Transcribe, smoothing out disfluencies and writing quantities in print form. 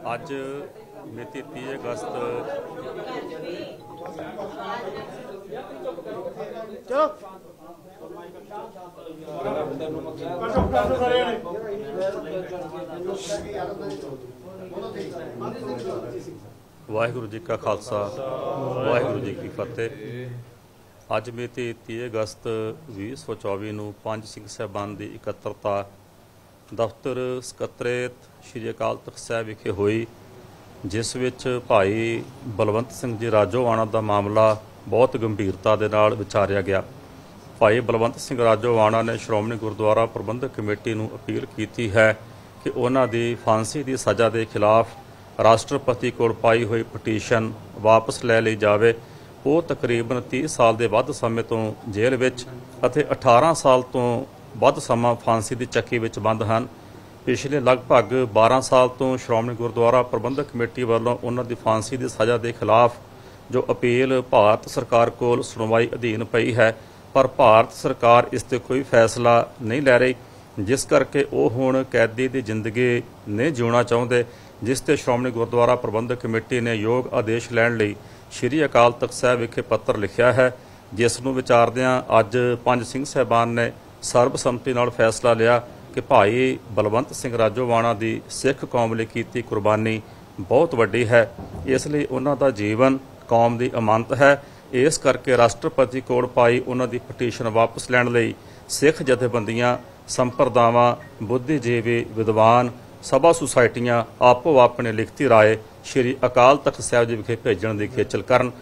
ਅੱਜ ਮਿਤੀ 30 ਅਗਸਤ ਚਲੋ ਵਾਹਿਗੁਰੂ ਜੀ ਕਾ ਖਾਲਸਾ ਵਾਹਿਗੁਰੂ ਜੀ ਕੀ ਫਤਿਹ। ਅੱਜ ਮਿਤੀ 30 ਅਗਸਤ 2024 ਨੂੰ ਪੰਜ ਸਿੰਘ ਸਾਹਿਬਾਨ ਦੀ ਇਕੱਤਰਤਾ ਦਫ਼ਤਰ ਸਕੱਤਰੇਤ ਸ਼੍ਰੀ ਅਕਾਲ ਤਖ਼ਤ ਸਾਹਿਬ ਵਿਖੇ ਹੋਈ, ਜਿਸ ਵਿੱਚ ਭਾਈ ਬਲਵੰਤ ਸਿੰਘ ਜੀ ਰਾਜੋਆਣਾ ਦਾ ਮਾਮਲਾ ਬਹੁਤ ਗੰਭੀਰਤਾ ਦੇ ਨਾਲ ਵਿਚਾਰਿਆ ਗਿਆ। ਭਾਈ ਬਲਵੰਤ ਸਿੰਘ ਰਾਜੋਆਣਾ ਨੇ ਸ਼੍ਰੋਮਣੀ ਗੁਰਦੁਆਰਾ ਪ੍ਰਬੰਧਕ ਕਮੇਟੀ ਨੂੰ ਅਪੀਲ ਕੀਤੀ ਹੈ ਕਿ ਉਹਨਾਂ ਦੀ ਫਾਂਸੀ ਦੀ ਸਜ਼ਾ ਦੇ ਖਿਲਾਫ ਰਾਸ਼ਟਰਪਤੀ ਕੋਲ ਪਾਈ ਹੋਈ ਪਟੀਸ਼ਨ ਵਾਪਸ ਲੈ ਲਈ ਜਾਵੇ। ਉਹ ਤਕਰੀਬਨ 30 ਸਾਲ ਦੇ ਵੱਧ ਸਮੇਂ ਤੋਂ ਜੇਲ੍ਹ ਵਿੱਚ ਅਤੇ 18 ਸਾਲ ਤੋਂ ਵੱਧ ਸਮਾਂ ਫਾਂਸੀ ਦੀ ਚੱਕੀ ਵਿੱਚ ਬੰਦ ਹਨ। ਪਿਛਲੇ ਲਗਭਗ 12 ਸਾਲ ਤੋਂ ਸ਼੍ਰੋਮਣੀ ਗੁਰਦੁਆਰਾ ਪ੍ਰਬੰਧਕ ਕਮੇਟੀ ਵੱਲੋਂ ਉਹਨਾਂ ਦੀ ਫਾਂਸੀ ਦੀ ਸਜ਼ਾ ਦੇ ਖਿਲਾਫ ਜੋ ਅਪੀਲ ਭਾਰਤ ਸਰਕਾਰ ਕੋਲ ਸੁਣਵਾਈ ਅਧੀਨ ਪਈ ਹੈ, ਪਰ ਭਾਰਤ ਸਰਕਾਰ ਇਸ 'ਤੇ ਕੋਈ ਫੈਸਲਾ ਨਹੀਂ ਲੈ ਰਹੀ, ਜਿਸ ਕਰਕੇ ਉਹ ਹੁਣ ਕੈਦੀ ਦੀ ਜ਼ਿੰਦਗੀ ਨਹੀਂ ਜਿਉਣਾ ਚਾਹੁੰਦੇ, ਜਿਸ 'ਤੇ ਸ਼੍ਰੋਮਣੀ ਗੁਰਦੁਆਰਾ ਪ੍ਰਬੰਧਕ ਕਮੇਟੀ ਨੇ ਯੋਗ ਆਦੇਸ਼ ਲੈਣ ਲਈ ਸ਼੍ਰੀ ਅਕਾਲ ਤਖ਼ਤ ਸਾਹਿਬ ਵਿਖੇ ਪੱਤਰ ਲਿਖਿਆ ਹੈ, ਜਿਸ ਨੂੰ ਵਿਚਾਰਦਿਆਂ ਅੱਜ ਪੰਜ ਸਿੰਘ ਸਾਹਿਬਾਨ ਨੇ ਸਰਬਸੰਮਤੀ ਨਾਲ ਫੈਸਲਾ ਲਿਆ ਕਿ ਭਾਈ ਬਲਵੰਤ ਸਿੰਘ ਰਾਜੋਆਣਾ ਦੀ ਸਿੱਖ ਕੌਮ ਲਈ ਕੀਤੀ ਕੁਰਬਾਨੀ ਬਹੁਤ ਵੱਡੀ ਹੈ, ਇਸ ਲਈ ਉਹਨਾਂ ਦਾ ਜੀਵਨ ਕੌਮ ਦੀ ਅਮਾਨਤ ਹੈ। ਇਸ ਕਰਕੇ ਰਾਸ਼ਟਰਪਤੀ ਕੋਲ ਪਾਈ ਉਹਨਾਂ ਦੀ ਪਟੀਸ਼ਨ ਵਾਪਸ ਲੈਣ ਲਈ ਸਿੱਖ ਜਥੇਬੰਦੀਆਂ, ਸੰਪਰਦਾਵਾਂ, ਬੁੱਧੀਜੀਵੀ, ਵਿਦਵਾਨ, ਸਭਾ ਸੁਸਾਇਟੀਆਂ ਆਪੋ ਆਪਣੇ ਲਿਖਤੀ ਰਾਏ ਸ਼੍ਰੀ ਅਕਾਲ ਤਖ਼ਤ ਸਾਹਿਬ ਜੀ ਵਿਖੇ ਭੇਜਣ ਦੀ ਖੇਚਲ ਕਰਨ।